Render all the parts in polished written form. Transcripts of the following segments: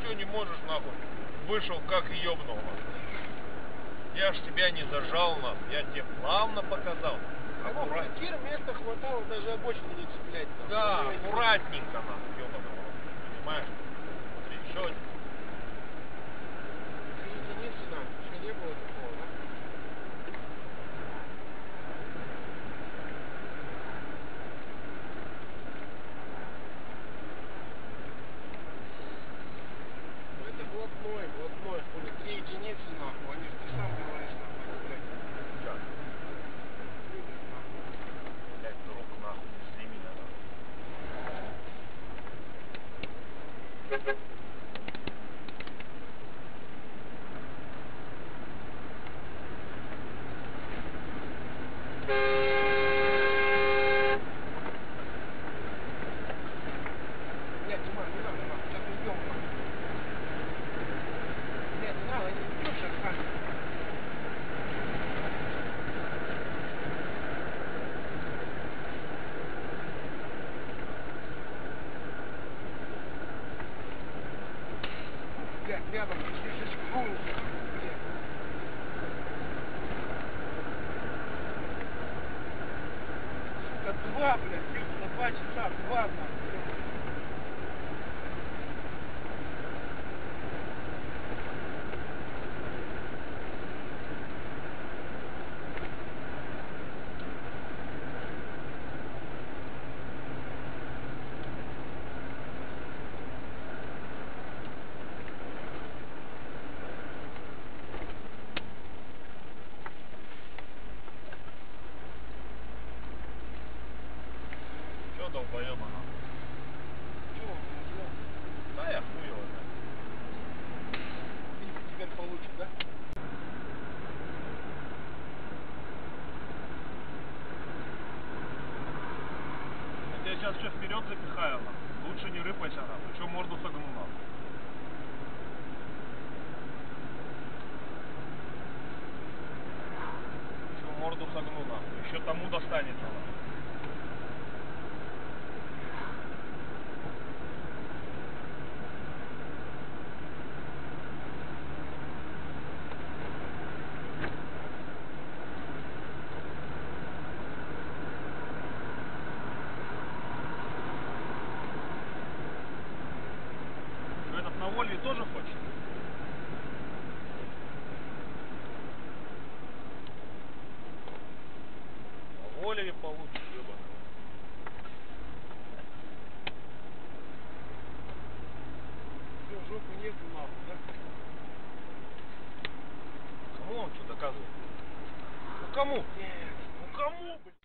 ничего не можешь, нахуй. Вышел как ёбнул, нахуй. Я ж тебя не зажал, нахуй. Я тебе плавно показал. Аккуратненько. Места хватало даже обочину не цеплять. Нахуй. Да, аккуратненько, нахуй, ёбаного. Понимаешь? Смотри, еще один. 3 единицы надо. Еще не было такого, да? Это блатной, хули, 3 единицы, нахуй, они же, ты сам говоришь, нахуй, блядь. Сейчас. Любят, нахуй. Блядь, друг, нахуй, не зли меня, нахуй. Нет, Дима, не надо, нахуй, сейчас уйдем, нахуй. Нет, не надо, не уйдем сейчас сами. Блядь, рядом, здесь шкурка, блядь. Сука, 2, блядь, ёпта, 2 часа, 2, нахуй, блядь. Че долбоеба, нахуй? Чего он там сделал? Да я хуй его знаю. Видите, теперь получит, да? Я тебя сейчас все вперед запихаю, нахуй. Лучше не рыпайся, нахуй. Че морду согну, нахуй. Че морду согну, нахуй. Еще тому достанется, нахуй. Этот на Вольве тоже хочет? На Вольве получит, ебаный. Все, жопы нету, нахуй, да? Кому он что доказывает? Ну кому? Нет. Ну кому, блядь?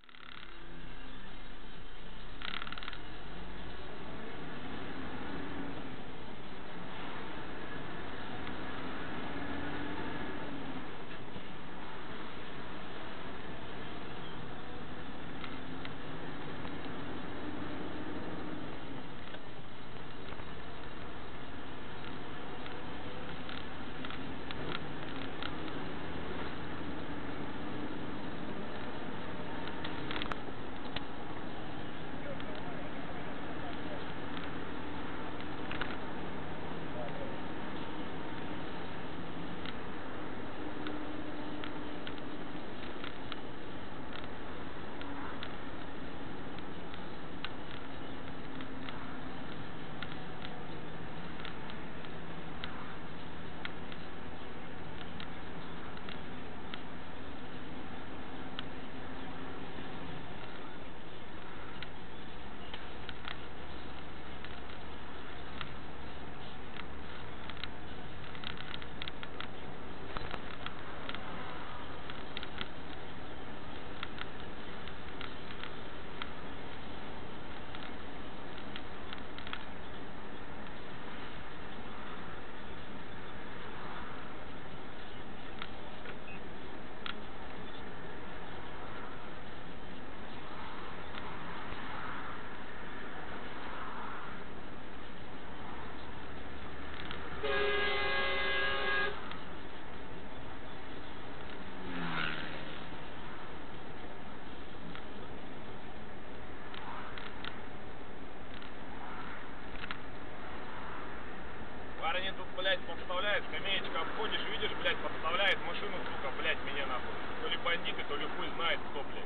блядь, подставляет, скамеечка обходишь, видишь, блядь, подставляет машину, сука, блядь, меня нахуй. То ли бандиты, то ли хуй знает кто, блядь.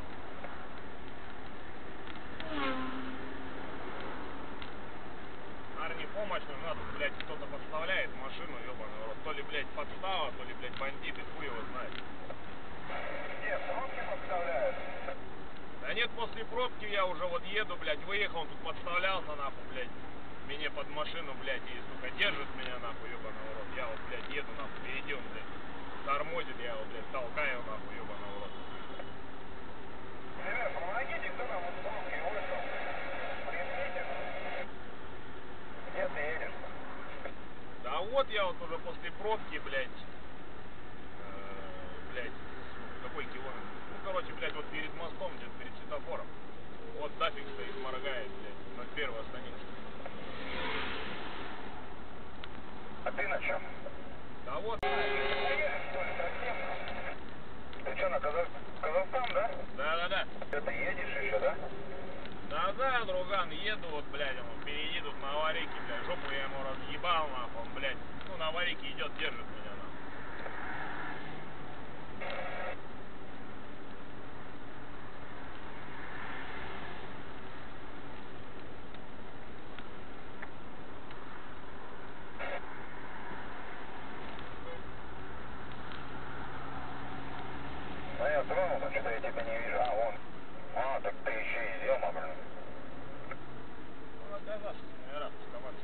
Парни, помощь нам надо, блядь, кто-то подставляет машину, ёбаный рот. То ли, блядь, подстава, то ли, блядь, бандиты, хуй его знает. Нет, пробки подставляют. Да нет, после пробки я уже вот еду, блядь, выехал, он тут подставлялся, нахуй, блядь. Меня под машину, блядь, и, сука, держит меня, нахуй, ёбаный рот. Я вот, блядь, еду, нахуй, впереди он, блядь, тормозит, я его, блядь, толкаю, нахуй, ёбаный рот. Ребят, помогите, кто там вот пробки вышел? Приедете? Где ты едешь? Да вот я вот уже после пробки, блядь, какой километр? Ну, короче, блядь, вот перед мостом, где-то перед светофором. Вот Дафик стоит, моргает, блядь, на первой странице. А ты на чем? Да вот. Поедешь, что ли, совсем? Ты что, на Казахстан, да? Да. Это едешь еще, да? Да, друган, еду, вот, блядь, он впереди тут на аварийке, блядь, жопу я ему разъебал, нахуй, он, блядь, ну, на аварийке идет, держит меня, нахуй. Ну я тронулся, что-то я тебя не вижу. А, вон. А, так ты еще и зема, блин. Ну, отказался, не рад пусковаться.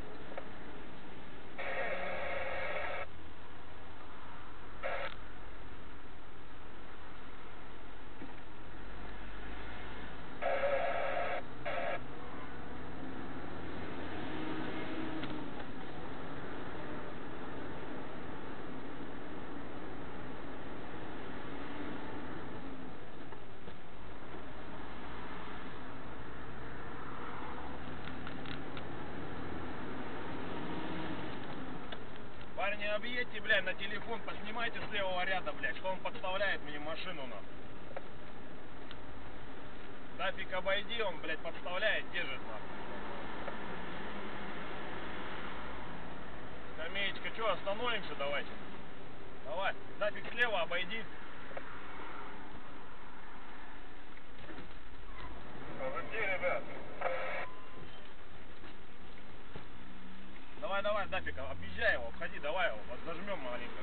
Парни, объедьте, блядь, на телефон, поснимайте с левого ряда, блядь, что он подставляет мне машину, нахуй. Дафик обойди, он, блядь, подставляет, держит, нахуй. Скамеечка, что, остановимся, давайте. Давай, Дафик слева обойди. Где, ребят? Давай, Дафик, объезжай его, обходи, давай его, вот зажмем маленько.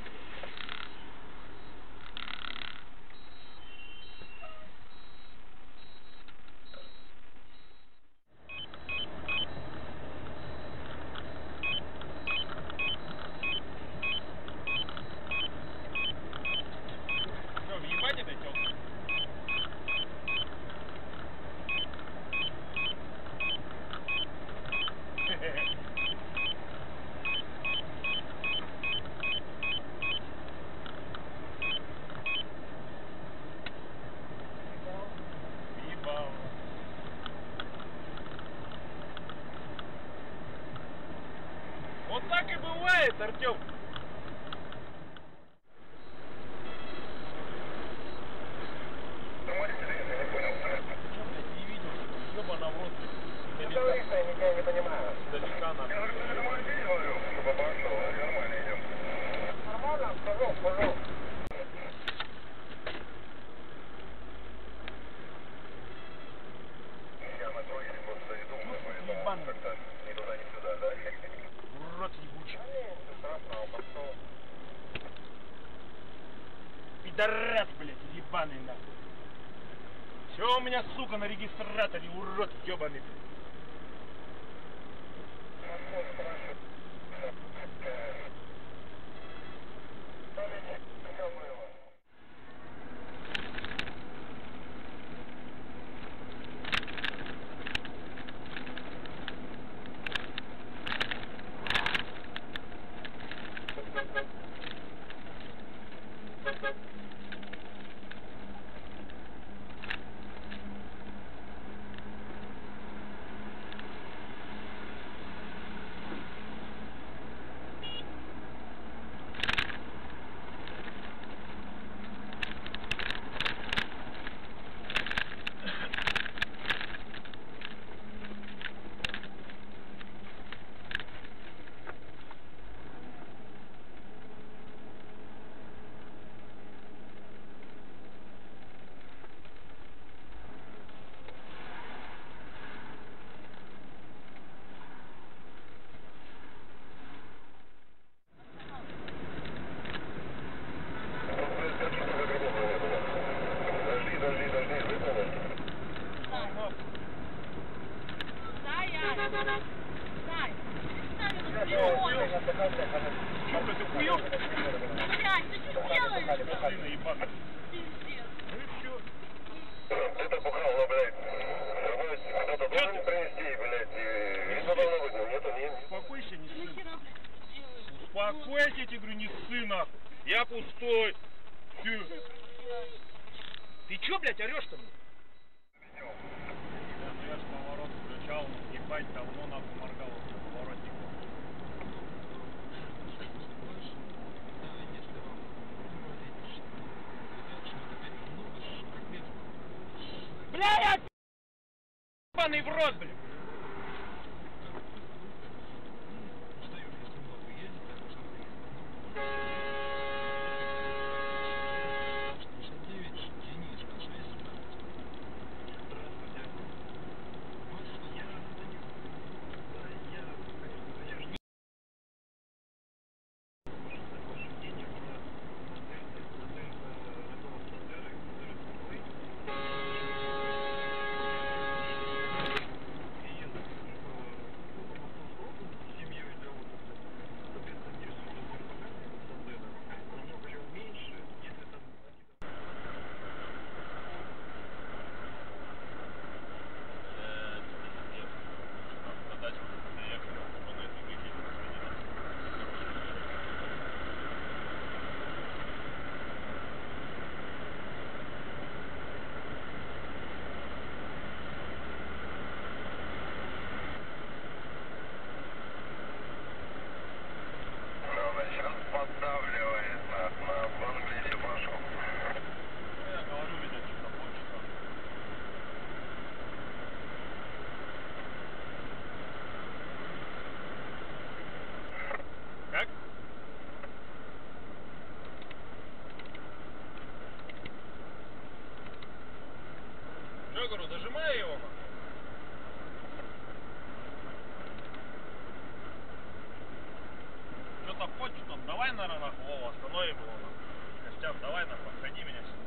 Что, въебать это, тёлка? Въебал. Вот так и бывает, Артём. Я не понял. Ты чё, блядь, не видел? Ёбана в рот, блядь. Что говоришь, я ничего не понимаю. Издалека Я нахуй. говорю, что ты домой видел, говорю, чтобы пошел, нормально идем. Нормально, пожалуйста. Я на проезде просто иду, поэтому ебаный. как-то ни туда, ни сюда, да? Урод ебучий. Ты страшно, пошел. Пидорас, блядь, ебаный нахуй. Все у меня, сука, на регистраторе, урод ебаный. Сань, перестань его Чё, ты хуёв? Блядь, ты что делаешь? Сына ебаный. Пиздец. Ну и всё. Ты-то бухал, ну, блядь. Кто-то должен принести, блядь. Видно, давно выгнал. Нету, не. Успокойся, не сын. Нахера, блядь, делаешь? Успокойся, я тебе говорю, не сын, нахуй. Я пустой. Всё. Ты чё, блядь, орёшь-то? Да, ну я ж поворот включал, ебать, давно нахуй моргал уже поворотник. Бля, я ебаный в рот, блядь. Поддавливает на Английсе пошел. Я говорю, видать, что-то больше. Как? Ну, я говорю, зажимай его. Что-то хочешь, там, давай, наверное, нахуй, Вова, остановим его, нахуй. Костян, давай, нахуй, отходи меня сюда.